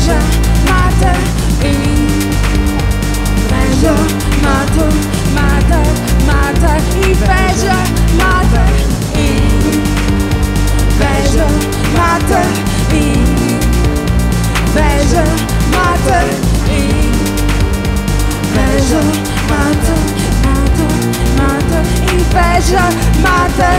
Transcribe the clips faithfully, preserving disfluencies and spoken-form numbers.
inveja mata, inveja mata, mata, mata, inveja mata, inveja mata, inveja mata, inveja mata, mata, mata, inveja mata.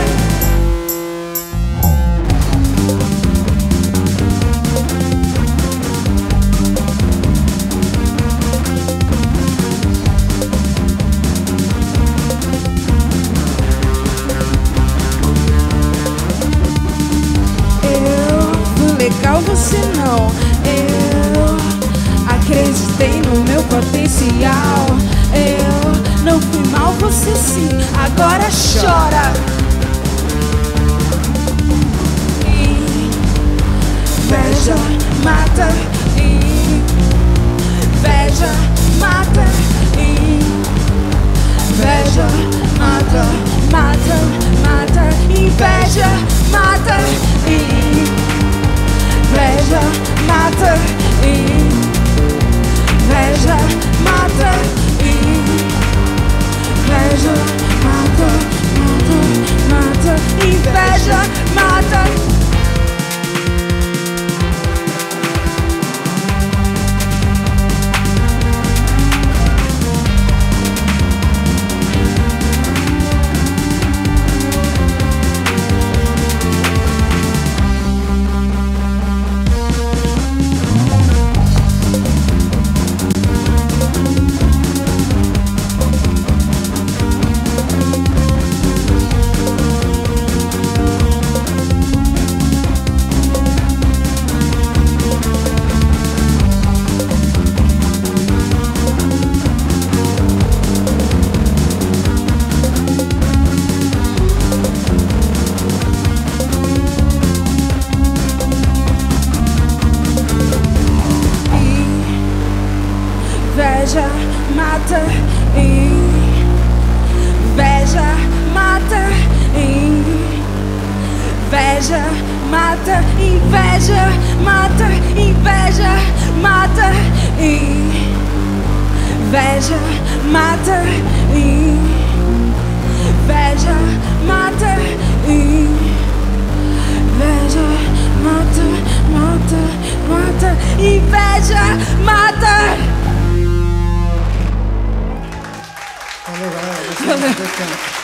Legal, você não. Eu acreditei no meu potencial. Eu não fui mal, você sim. Agora chora. Inveja mata, inveja mata, inveja mata, mata, mata, inveja mata, inveja mata, inveja mata, inveja mata, mata, mata, inveja mata. Inveja mata, inveja mata, inveja mata, inveja mata, inveja mata, inveja mata, inveja mata, inveja mata, mata, mata, inveja mata. Valeu, galera.